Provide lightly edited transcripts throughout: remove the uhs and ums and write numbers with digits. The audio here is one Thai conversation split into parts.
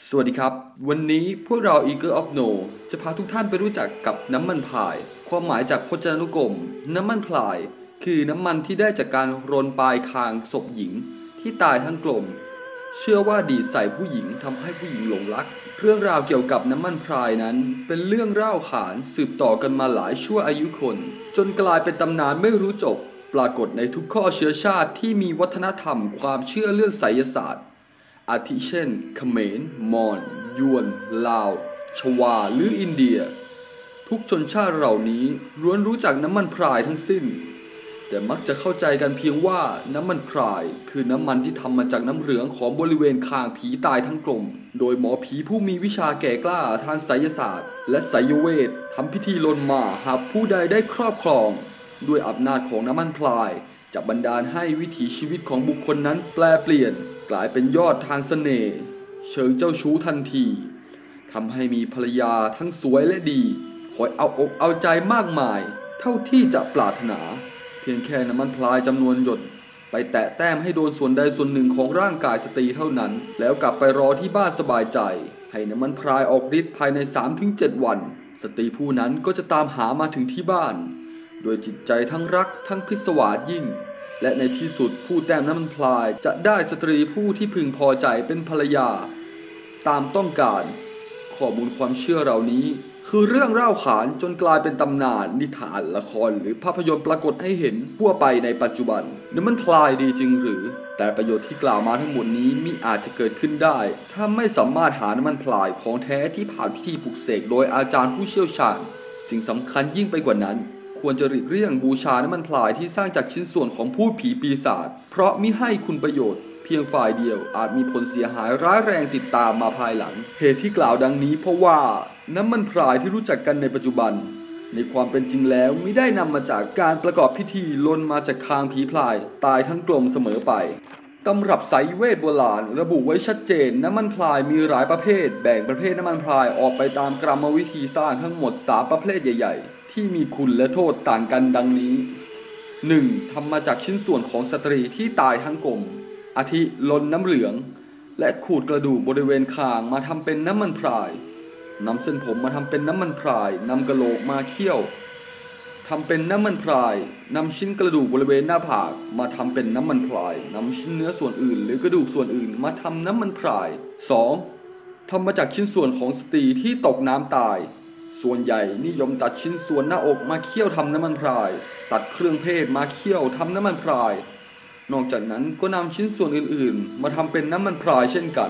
สวัสดีครับวันนี้พวกเรา Eagle of No จะพาทุกท่านไปรู้จักกับน้ำมันพรายความหมายจากพจนานุกรมน้ำมันพรายคือน้ำมันที่ได้จากการรนปลายคางศพหญิงที่ตายทั้งกลมเชื่อว่าดีดใส่ผู้หญิงทำให้ผู้หญิงหลงรักเรื่องราวเกี่ยวกับน้ำมันพรายนั้นเป็นเรื่องเล่าขานสืบต่อกันมาหลายชั่วอายุคนจนกลายเป็นตำนานไม่รู้จบปรากฏในทุกข้อเชื้อชาติที่มีวัฒนธรรมความเชื่อเรื่องไสยศาสตร์อาทิเช่นเขมรมอญยวนลาวชวาหรืออินเดียทุกชนชาติเหล่านี้ล้วนรู้จักน้ำมันพรายทั้งสิ้นแต่มักจะเข้าใจกันเพียงว่าน้ำมันพรายคือน้ำมันที่ทำมาจากน้ำเหลืองของบริเวณคางผีตายทั้งกลมโดยหมอผีผู้มีวิชาแก่กล้าทางไสยศาสตร์และไสยเวททำพิธีลนมาหากผู้ใดได้ครอบครองด้วยอำนาจของน้ำมันพรายจะบันดาลให้วิถีชีวิตของบุคคลนั้นแปลเปลี่ยนกลายเป็นยอดทางเสน่ห์เชิงเจ้าชู้ทันทีทำให้มีภรรยาทั้งสวยและดีคอยเอาอกเอาใจมากมายเท่าที่จะปรารถนาเพียงแค่น้ำมันพรายจำนวนหยดไปแตะแต้มให้โดนส่วนใดส่วนหนึ่งของร่างกายสตรีเท่านั้นแล้วกลับไปรอที่บ้านสบายใจให้น้ำมันพรายออกฤทธิ์ภายใน 3-7 วันสตรีผู้นั้นก็จะตามหามาถึงที่บ้านโดยจิตใจทั้งรักทั้งพิศวาสยิ่งและในที่สุดผู้แต้มน้ำมันพรายจะได้สตรีผู้ที่พึงพอใจเป็นภรรยาตามต้องการข้อมูลความเชื่อเหล่านี้คือเรื่องเล่าขานจนกลายเป็นตำนานนิทานละครหรือภาพยนตร์ปรากฏให้เห็นทั่วไปในปัจจุบันน้ำมันพรายดีจริงหรือแต่ประโยชน์ที่กล่าวมาทั้งหมดนี้มิอาจจะเกิดขึ้นได้ถ้าไม่สามารถหาน้ำมันพรายของแท้ที่ผ่านพิธีปลุกเสกโดยอาจารย์ผู้เชี่ยวชาญสิ่งสำคัญยิ่งไปกว่านั้นควรจะหลีกเลี่ยงบูชาน้ำมันพรายที่สร้างจากชิ้นส่วนของพูดผีปีศาจเพราะมิให้คุณประโยชน์เพียงฝ่ายเดียวอาจมีผลเสียหายร้ายแรงติดตามมาภายหลังเหตุที่กล่าวดังนี้เพราะว่าน้ำมันพรายที่รู้จักกันในปัจจุบันในความเป็นจริงแล้วมิได้นำมาจากการประกอบพิธีลนมาจากคางผีพรายตายทั้งกลมเสมอไปตำรับไสยเวทโบราณระบุไว้ชัดเจนน้ำมันพรายมีหลายประเภทแบ่งประเภทน้ำมันพรายออกไปตามกรรมวิธีสร้างทั้งหมด3ประเภทใหญ่ๆที่มีคุณและโทษต่างกันดังนี้ 1. ทำมาจากชิ้นส่วนของสตรีที่ตายทั้งกลมอาทิลนน้ำเหลืองและขูดกระดูกบริเวณคางมาทำเป็นน้ำมันพรายนำเส้นผมมาทำเป็นน้ำมันพรายนำกะโหลกมาเคี่ยวทำเป็นน้ำมันพรายนำชิ้นกระดูกบริเวณหน้าผากมาทำเป็นน้ำมันพรายนำชิ้นเนื้อส่วนอื่นหรือกระดูกส่วนอื่นมาทำน้ำมันพราย 2. ทำมาจากชิ้นส่วนของสตรีที่ตกน้ำตายส่วนใหญ่นิยมตัดชิ้นส่วนหน้าอกมาเคี่ยวทำน้ำมันพรายตัดเครื่องเพศมาเคี่ยวทำน้ำมันพรายนอกจากนั้นก็นำชิ้นส่วนอื่นๆมาทำเป็นน้ำมันพรายเช่นกัน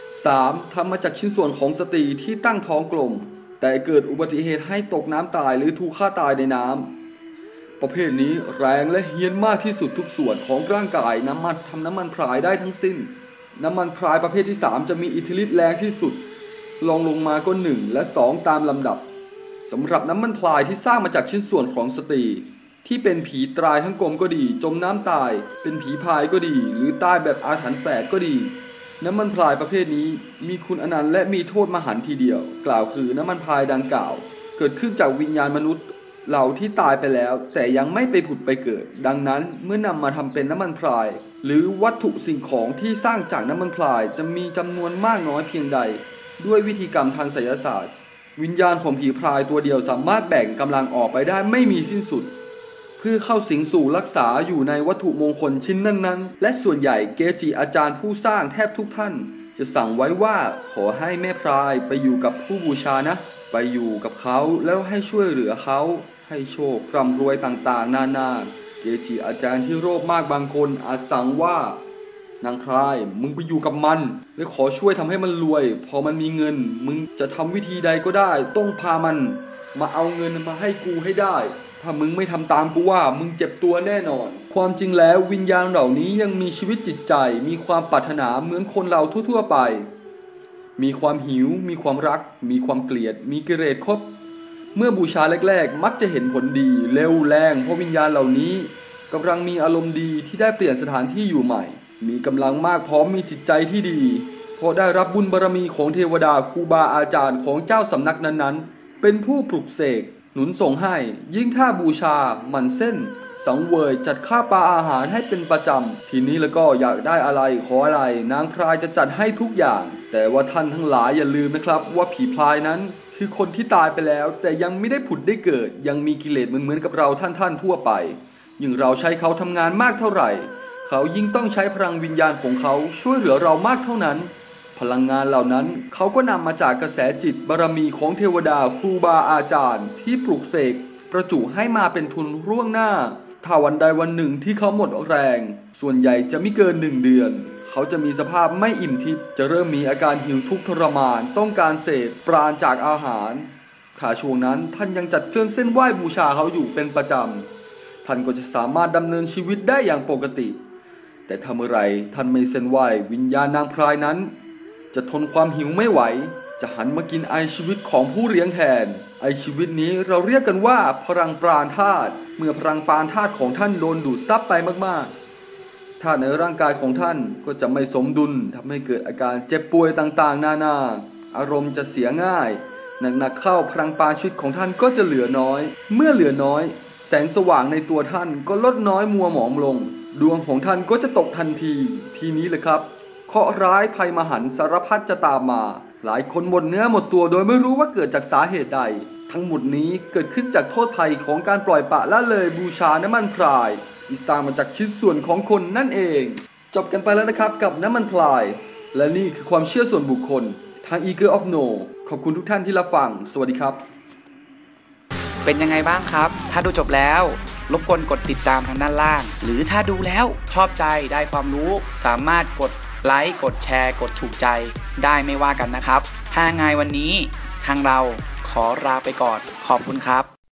3. ทำมาจากชิ้นส่วนของสตรีที่ตั้งท้องกลมแต่เกิดอุบัติเหตุให้ตกน้ำตายหรือถูกฆ่าตายในน้ำประเภทนี้แรงและเฮี้ยนมากที่สุดทุกส่วนของร่างกายนำมาทำน้ำมันพรายได้ทั้งสิ้นน้ำมันพรายประเภทที่ 3จะมีอิทธิฤทธิ์แรงที่สุดลองลงมาก็1และ2ตามลำดับสำหรับน้ำมันพรายที่สร้างมาจากชิ้นส่วนของสตรีที่เป็นผีตายทั้งกลมก็ดีจมน้ำตายเป็นผีพายก็ดีหรือตายแบบอาถรรพ์แฝดก็ดีน้ำมันพรายประเภทนี้มีคุณอนันต์และมีโทษมหันต์ทีเดียวกล่าวคือน้ำมันพรายดังกล่าวเกิดขึ้นจากวิญญาณมนุษย์เหล่าที่ตายไปแล้วแต่ยังไม่ไปผุดไปเกิดดังนั้นเมื่อนำมาทำเป็นน้ำมันพรายหรือวัตถุสิ่งของที่สร้างจากน้ำมันพรายจะมีจำนวนมากน้อยเพียงใดด้วยวิธีกรรมทางไสยศาสตร์วิญญาณของผีพรายตัวเดียวสามารถแบ่งกำลังออกไปได้ไม่มีสิ้นสุดเพื่อเข้าสิงสู่รักษาอยู่ในวัตถุมงคลชิ้นนั้นๆและส่วนใหญ่เกจิอาจารย์ผู้สร้างแทบทุกท่านจะสั่งไว้ว่าขอให้แม่พรายไปอยู่กับผู้บูชานะไปอยู่กับเขาแล้วให้ช่วยเหลือเขาให้โชคร่ำรวยต่างๆนานาเกจิอาจารย์ที่โลภมากบางคนอาจสั่งว่านางพรายมึงไปอยู่กับมันและขอช่วยทำให้มันรวยพอมันมีเงินมึงจะทำวิธีใดก็ได้ต้องพามันมาเอาเงินมาให้กูให้ได้ถ้ามึงไม่ทำตามกูว่ามึงเจ็บตัวแน่นอนความจริงแล้ววิญญาณเหล่านี้ยังมีชีวิตจิตใจมีความปรารถนาเหมือนคนเราทั่วๆไปมีความหิวมีความรักมีความเกลียดมีกิเลสครบเมื่อบูชาแรกๆมักจะเห็นผลดีเร็วแรงเพราะวิญญาณเหล่านี้กำลังมีอารมณ์ดีที่ได้เปลี่ยนสถานที่อยู่ใหม่มีกำลังมากพร้อมมีจิตใจที่ดีเพราะได้รับบุญบารมีของเทวดาครูบาอาจารย์ของเจ้าสำนักนั้นๆเป็นผู้ปลุกเสกหนุนส่งให้ยิ่งถ้าบูชาหมั่นเส้นสสังเวยจัดค่าปลาอาหารให้เป็นประจำทีนี้แล้วก็อยากได้อะไรขออะไรนางพรายจะจัดให้ทุกอย่างแต่ว่าท่านทั้งหลายอย่าลืมนะครับว่าผีพรายนั้นคือคนที่ตายไปแล้วแต่ยังไม่ได้ผุดได้เกิดยังมีกิเลสเหมือนกับเราท่านทั่วไปยิ่งเราใช้เขาทำงานมากเท่าไหร่เขายิ่งต้องใช้พลังวิญญาณของเขาช่วยเหลือเรามากเท่านั้นพลังงานเหล่านั้นเขาก็นำมาจากกระแสจิตบารมีของเทวดาครูบาอาจารย์ที่ปลุกเสกประจุให้มาเป็นทุนร่วงหน้าถ้าวันใดวันหนึ่งที่เขาหมดแรงส่วนใหญ่จะไม่เกิน1 เดือนเขาจะมีสภาพไม่อิ่มทิพย์จะเริ่มมีอาการหิวทุกข์ทรมานต้องการเสพปราณจากอาหารถ้าช่วงนั้นท่านยังจัดเครื่องเส้นไหว้บูชาเขาอยู่เป็นประจำท่านก็จะสามารถดำเนินชีวิตได้อย่างปกติแต่ถ้าเมื่อไรท่านไม่เส้นไหว้วิญญาณนางพรายนั้นจะทนความหิวไม่ไหวจะหันมากินไอชีวิตของผู้เลี้ยงแทนไอชีวิตนี้เราเรียกกันว่าพลังปราณธาตุเมื่อพลังปราณธาตุของท่านโดนดูดซับไปมากๆธาตุในร่างกายของท่านก็จะไม่สมดุลทำให้เกิดอาการเจ็บป่วยต่างๆนานาอารมณ์จะเสียง่ายหนักๆเข้าพลังปราณชีวิตของท่านก็จะเหลือน้อยเมื่อเหลือน้อยแสงสว่างในตัวท่านก็ลดน้อยมัวหมองลงดวงของท่านก็จะตกทันทีทีนี้แหละครับเคราะห์ร้ายภัยมหันต์สารพัดจะตามมาหลายคนหมดเนื้อหมดตัวโดยไม่รู้ว่าเกิดจากสาเหตุใดทั้งหมดนี้เกิดขึ้นจากโทษภัยของการปล่อยปละละเลยบูชาน้ำมันพรายที่สร้างมาจากชิ้นส่วนของคนนั่นเองจบกันไปแล้วนะครับกับน้ำมันพรายและนี่คือความเชื่อส่วนบุคคลทาง Eagle of No ขอบคุณทุกท่านที่รับฟังสวัสดีครับเป็นยังไงบ้างครับถ้าดูจบแล้วรบกวนกดติดตามทางด้านล่างหรือถ้าดูแล้วชอบใจได้ความรู้สามารถกดไลค์กดแชร์กดถูกใจได้ไม่ว่ากันนะครับถ้าไงวันนี้ทางเราขอลาไปก่อนขอบคุณครับ